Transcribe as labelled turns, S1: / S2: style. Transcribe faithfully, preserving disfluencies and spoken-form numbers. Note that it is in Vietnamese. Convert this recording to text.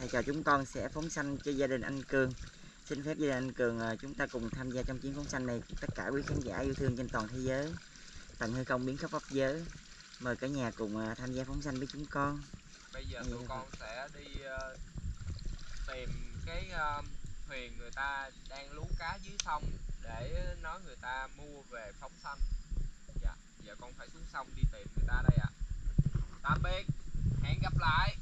S1: Thầy trò chúng con sẽ phóng sanh cho gia đình anh Cường. Xin phép gia đình anh Cường chúng ta cùng tham gia trong chuyến phóng sanh này. Tất cả quý khán giả yêu thương trên toàn thế giới, tận hư không biến khắp pháp giới, mời cả nhà cùng tham gia phóng sanh với chúng con.
S2: Bây giờ tụi con sẽ đi uh, tìm cái uh, thuyền người ta đang lú cá dưới sông để nói người ta mua về phóng sanh. Dạ, giờ con phải xuống sông đi tìm người ta đây ạ. À. Tạm biệt, hẹn gặp lại.